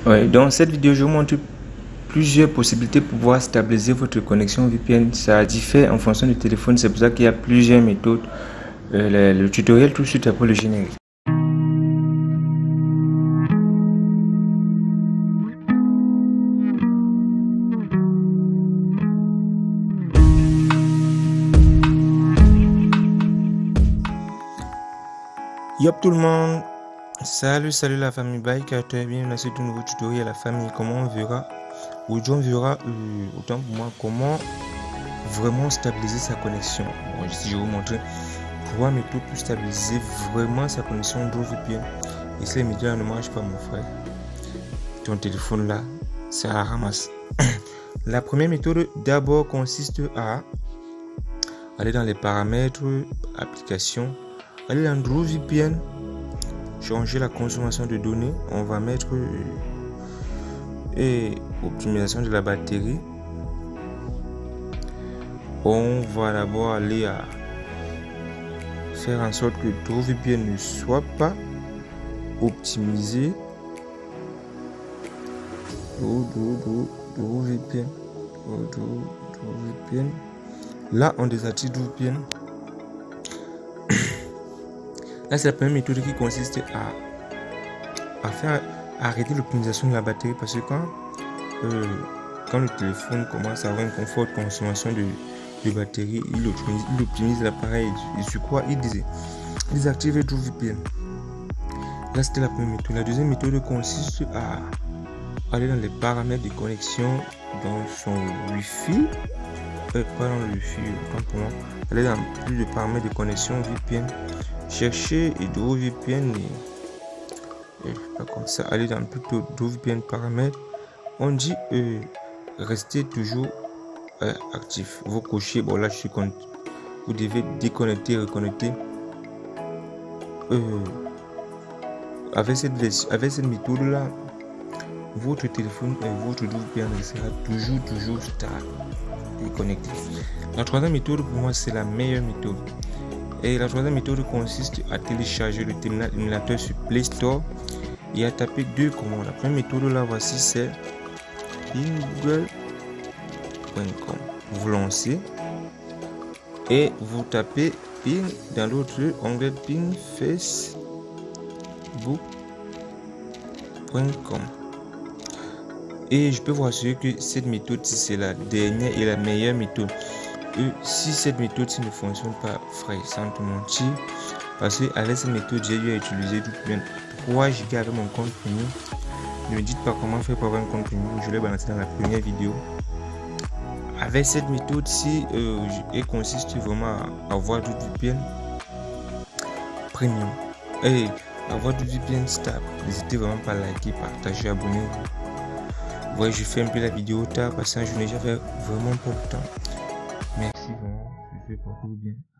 Ouais, dans cette vidéo, je vous montre plusieurs possibilités pour pouvoir stabiliser votre connexion VPN. Ça diffère en fonction du téléphone, c'est pour ça qu'il y a plusieurs méthodes. Le tutoriel tout de suite après le générique. Yop tout le monde, salut la famille Bykater, bienvenue dans ce tout nouveau tutoriel la famille. Comment on verra, aujourd'hui on verra autant pour moi comment vraiment stabiliser sa connexion. Bon, ici je vais vous montrer trois méthodes pour stabiliser vraiment sa connexion VPN. Et si les médias ne marchent pas mon frère, ton téléphone là, ça la ramasse. La première méthode d'abord consiste à aller dans les paramètres, applications, aller dans VPN, changer la consommation de données. On va mettre optimisation de la batterie. On va d'abord aller à faire en sorte que VPN ne soit pas optimisé. VPN. Là, on désactive VPN. Là, c'est la première méthode qui consiste à faire arrêter l'optimisation de la batterie, parce que quand le téléphone commence à avoir une forte consommation de batterie, il optimise l'appareil et sur quoi il désactive VPN. Là, c'était la première méthode. La deuxième méthode consiste à aller dans les paramètres de connexion dans son Wi-Fi. Pas dans le Wi-Fi, autant pour moi. Aller dans plus de paramètres de connexion VPN. Chercher VPN et pas comme ça. Aller dans plutôt VPN paramètres. On dit rester toujours actif. Vous cochez. Bon, là, je suis content. Vous devez déconnecter, reconnecter. Avec cette méthode là, votre téléphone et votre VPN sera toujours stable et connecté. La troisième méthode pour moi c'est la meilleure méthode. Et la troisième méthode consiste à télécharger le terminal émulateur sur Play Store et à taper deux commandes. La première méthode là, voici, c'est google.com. Vous lancez et vous tapez ping dans l'autre onglet ping facebook.com. Et je peux vous assurer que cette méthode, c'est la dernière et la meilleure méthode. Si cette méthode ne fonctionne pas, frère, sans te mentir, parce que avec cette méthode, j'ai eu à utiliser VPN 3 Go avec mon compte premium. Ne me dites pas comment faire pour avoir un compte premium, je l'ai balancé dans la première vidéo. Avec cette méthode-ci, elle consiste vraiment à avoir du VPN premium et avoir du VPN stable. N'hésitez vraiment pas à liker, partager, abonnez-vous. Ouais, je fais un peu la vidéo tard parce que je n'ai jamais vraiment pas le temps. Merci vraiment, je fais pour tout bien.